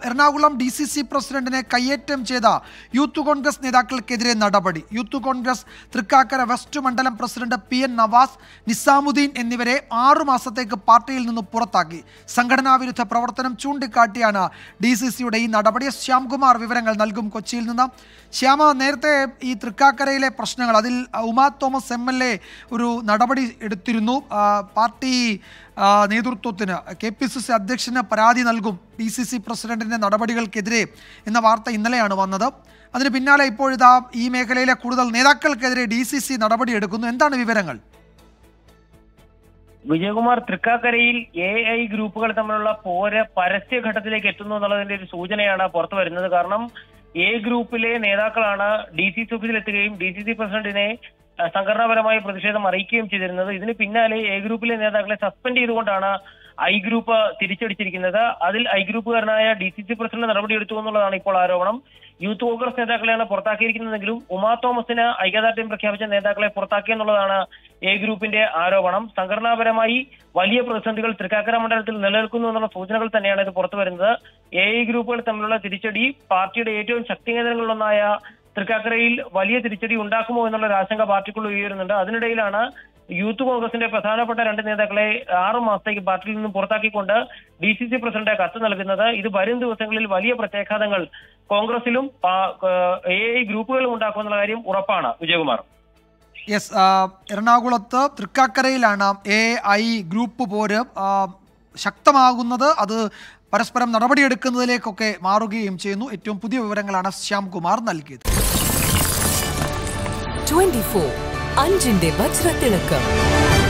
Ernakulam DCC പ്രസിഡന്റിനെ കയ്യേറ്റം ചെയ്ത യൂത്ത് കോൺഗ്രസ് നേതാക്കൾക്കെതിരെ നടപടി. യൂത്ത് കോൺഗ്രസ് തൃക്കാക്കര വെസ്റ്റ് മണ്ഡലം പ്രസിഡന്റ് PN നവാസ്, നിസാമുദ്ദീൻ എന്നിവരെ 6 മാസത്തേക്ക് പാർട്ടിയിൽ നിന്ന് പുറത്താക്കി. സംഘടനാ വിരുദ്ധ പ്രവർത്തനം ചൂണ്ടിക്കാട്ടിയാണ് DCCയുടെ ഈ നടപടി. ശ്യാംകുമാർ വിവരങ്ങൾ നൽകും കൊച്ചിയിൽ നിന്ന്. ശ്യാമ, നേരത്തെ ഈ തൃക്കാക്കരയിലെ പ്രശ്നങ്ങൾ, അതിൽ ഉമാ തോമസ് MLA ഒരു നടപടി എടുത്തിരുന്നു. പാർട്ടി നേതൃത്വത്തിന് KPCC അധ്യക്ഷന് പരാതി നൽകും DCC പ്രസിഡന്റിന്റെ നടപടികൾക്കെതിരെ എന്ന വാർത്ത ഇന്നലെയാണ് വന്നത്. അതിന് പിന്നാലെ ഇപ്പോഴിതാ ഈ മേഖലയിലെ കൂടുതൽ നേതാക്കൾക്കെതിരെ DCC നടപടിയെടുക്കുന്നു. എന്താണ് വിവരങ്ങൾ? വിജയകുമാർ, തൃക്കാക്കരയിൽ AI ഗ്രൂപ്പുകൾ തമ്മിലുള്ള പോര് പരസ്യഘട്ടത്തിലേക്ക് എത്തുന്നു എന്നുള്ളതിന്റെ ഒരു സൂചനയാണ് പുറത്തു വരുന്നത്. കാരണം A ഗ്രൂപ്പിലെ നേതാക്കളാണ് DCC ഓഫീസിലെത്തുകയും DCC പ്രസിഡന്റിനെ സംഘടനാപരമായ പ്രതിഷേധം അറിയിക്കുകയും ചെയ്തിരുന്നത്. ഇതിന് പിന്നാലെ A ഗ്രൂപ്പിലെ നേതാക്കളെ സസ്പെൻഡ് ചെയ്തുകൊണ്ടാണ് I ഗ്രൂപ്പ് തിരിച്ചടിച്ചിരിക്കുന്നത്. അതിൽ I ഗ്രൂപ്പുകാരനായ DCC പ്രസിഡന്റ് നടപടിയെടുത്തു എന്നുള്ളതാണ് ഇപ്പോൾ ആരോപണം. യൂത്ത് കോൺഗ്രസ് നേതാക്കളെയാണ് പുറത്താക്കിയിരിക്കുന്നതെങ്കിലും ഉമാ തോമസിന് ഐക്യദാർഢ്യം പ്രഖ്യാപിച്ച നേതാക്കളെ പുറത്താക്കിയെന്നുള്ളതാണ് A ഗ്രൂപ്പിന്റെ ആരോപണം. സംഘടനാപരമായി വലിയ പ്രതിസന്ധികൾ തൃക്കാക്കര മണ്ഡലത്തിൽ നിലനിൽക്കുന്നു എന്നുള്ള സൂചനകൾ തന്നെയാണ് ഇത് പുറത്തു വരുന്നത്. AI ഗ്രൂപ്പുകൾ തമ്മിലുള്ള തിരിച്ചടി പാർട്ടിയുടെ ഏറ്റവും ശക്തി കേന്ദ്രങ്ങളിലൊന്നായ തൃക്കാക്കരയിൽ വലിയ തിരിച്ചടി ഉണ്ടാക്കുമോ എന്നുള്ള ഒരു ആശങ്ക പാർട്ടിക്കുള്ളിൽ ഉയരുന്നുണ്ട്. അതിനിടയിലാണ് യൂത്ത് കോൺഗ്രസിന്റെ പ്രധാനപ്പെട്ട 2 നേതാക്കളെ 6 മാസത്തേക്ക് പാർട്ടിയിൽ നിന്നും പുറത്താക്കിക്കൊണ്ട് DCC പ്രസിഡന്റ് കത്ത് നൽകുന്നത്. ഇത് വരും ദിവസങ്ങളിൽ വലിയ പ്രത്യാഘാതങ്ങൾ കോൺഗ്രസിലും AI ഗ്രൂപ്പുകളും ഉണ്ടാക്കുമെന്നുള്ള കാര്യം ഉറപ്പാണ്. വിജയകുമാർ. യെസ്, എറണാകുളത്ത് തൃക്കാക്കരയിലാണ് AI ഗ്രൂപ്പ് പോര് ശക്തമാകുന്നത്. അത് പരസ്പരം നടപടിയെടുക്കുന്നതിലേക്കൊക്കെ മാറുകയും ചെയ്യുന്നു. ഏറ്റവും പുതിയ വിവരങ്ങളാണ് ശ്യാംകുമാർ നൽകിയത്. 24 അഞ്ചിന്റെ വജ്രത്തിളക്കം.